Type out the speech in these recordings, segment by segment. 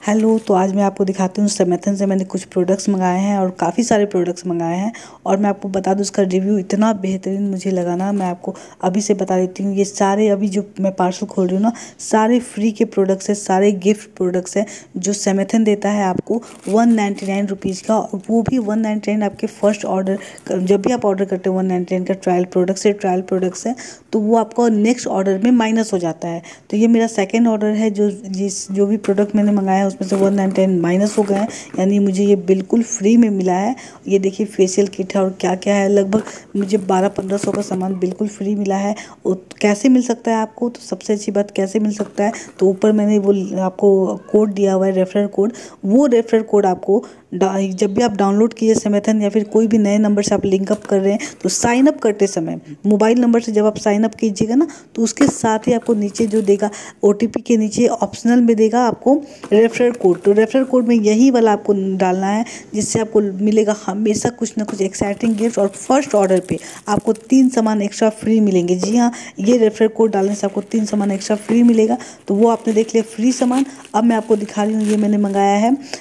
Hello, तो आज मैं आपको दिखाती हूँ सेमेथन से मैंने कुछ प्रोडक्ट्स मंगाए हैं और काफ़ी सारे प्रोडक्ट्स मंगाए हैं। और मैं आपको बता दूँ उसका रिव्यू इतना बेहतरीन मुझे लगा ना, मैं आपको अभी से बता देती हूँ। ये सारे अभी जो मैं पार्सल खोल रही हूँ ना, सारे फ्री के प्रोडक्ट्स हैं, सारे गिफ्ट प्रोडक्ट्स हैं जो सेमेथन देता है आपको 199 रुपीज़ का। और वो भी 199 आपके फर्स्ट ऑर्डर, जब भी आप ऑर्डर करते हो 199 का ट्रायल प्रोडक्ट्स है तो वो आपको नेक्स्ट ऑर्डर में माइनस हो जाता है। तो ये मेरा सेकेंड ऑर्डर है, जो भी प्रोडक्ट मैंने मंगाया है उसमें से 199 माइनस हो गए हैं, यानी मुझे ये बिल्कुल फ्री में मिला है। ये देखिए फेशियल किट है और क्या क्या है, लगभग मुझे 1200-1500 का सामान बिल्कुल फ्री मिला है। और कैसे मिल सकता है आपको, तो सबसे अच्छी बात कैसे मिल सकता है, तो ऊपर मैंने वो आपको कोड दिया हुआ है, रेफरल कोड। वो रेफरल कोड आपको जब भी आप डाउनलोड कीजिए सेमेथन या फिर कोई भी नए नंबर से आप लिंकअप कर रहे हैं, तो साइन अप करते समय मोबाइल नंबर से जब आप साइन अप कीजिएगा ना, तो उसके साथ ही आपको नीचे जो देगा OTP के नीचे ऑप्शनल में देगा आपको रेफरल कोड। तो रेफरल कोड में यही वाला आपको डालना है, जिससे आपको मिलेगा हमेशा कुछ ना कुछ एक्साइटिंग गिफ्ट। और फर्स्ट ऑर्डर पे आपको 3 सामान एक्स्ट्रा फ्री मिलेंगे। जी हाँ, ये रेफरल कोड डालने से आपको 3 सामान एक्स्ट्रा फ्री मिलेगा। तो वो आपने देख लिया फ्री सामान। अब मैं आपको दिखा रही हूँ, ये मैंने मंगाया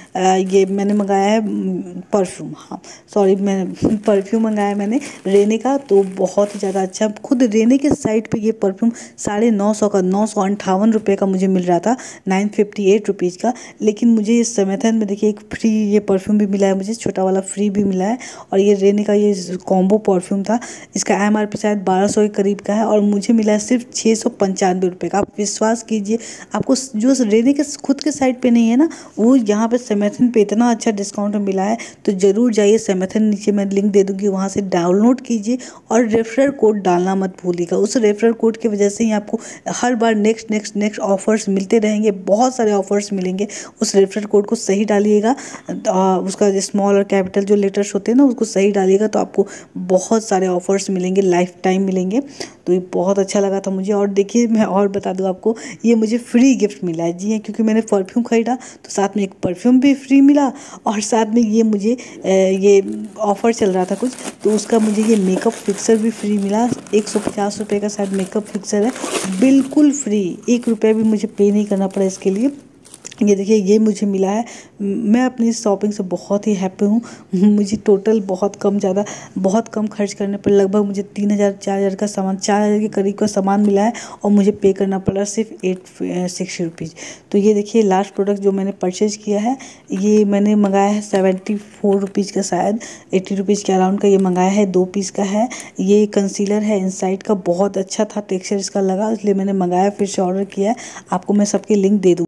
है परफ्यूम। हाँ सॉरी, मैं परफ्यूम मंगाया है मैंने रेने का, तो बहुत ही ज़्यादा अच्छा। खुद रेने के साइट पे ये परफ्यूम 950 का, 958 रुपये का मुझे मिल रहा था, 958 रुपीज़ का। लेकिन मुझे इस सेमेथन में देखिए एक फ्री ये परफ्यूम भी मिला है, मुझे छोटा वाला फ्री भी मिला है। और ये रेने का ये कॉम्बो परफ्यूम था, इसका MRP शायद 1200 के करीब का है और मुझे मिला है सिर्फ 695 रुपये का। आप विश्वास कीजिए, आपको जो रेने के खुद के साइट पे नहीं है ना, वो यहाँ पे सेमेथन पे इतना अच्छा डिस्काउंट मिला है। तो ज़रूर जाइए सेमेथन, नीचे मैं लिंक दे दूँगी, वहाँ से डाउनलोड कीजिए और रेफरल कोड डालना मत भूलिएगा। उस रेफरल कोड की वजह से ही आपको हर बार नेक्स्ट ऑफर्स मिलते रहेंगे, बहुत सारे ऑफर्स मिलेंगे। उस रेफरल कोड को सही डालिएगा, उसका स्मॉल और कैपिटल जो लेटर्स होते हैं ना, उसको सही डालिएगा, तो आपको बहुत सारे ऑफर्स मिलेंगे, लाइफ टाइम मिलेंगे। तो ये बहुत अच्छा लगा था मुझे। और देखिए मैं और बता दूँ आपको, ये मुझे फ्री गिफ्ट मिला है। जी हाँ, क्योंकि मैंने परफ्यूम खरीदा तो साथ में एक परफ्यूम भी फ्री मिला, और साथ में ये मुझे ये ऑफ़र चल रहा था कुछ, तो उसका मुझे ये मेकअप फिक्सर भी फ्री मिला। 150 रुपये का शायद मेकअप फिक्सर है, बिल्कुल फ्री, 1 रुपया भी मुझे पे नहीं करना पड़ा इसके लिए। ये देखिए ये मुझे मिला है। मैं अपनी शॉपिंग से बहुत ही हैप्पी हूँ। मुझे टोटल बहुत कम खर्च करने पर लगभग मुझे 3000-4000 का सामान, 4000 के करीब का सामान मिला है, और मुझे पे करना पड़ा सिर्फ 860 रुपीज़। तो ये देखिए लास्ट प्रोडक्ट जो मैंने परचेज़ किया है, ये मैंने मंगाया है 74 रुपीज़ का, शायद 80 रुपीज़ के अराउंड का ये मंगाया है। 2 पीस का है। ये कंसीलर है इनसाइड का, बहुत अच्छा था टेक्सचर इसका लगा, इसलिए मैंने मंगाया, फिर से ऑर्डर किया है। आपको मैं सबके लिंक दे दूँ।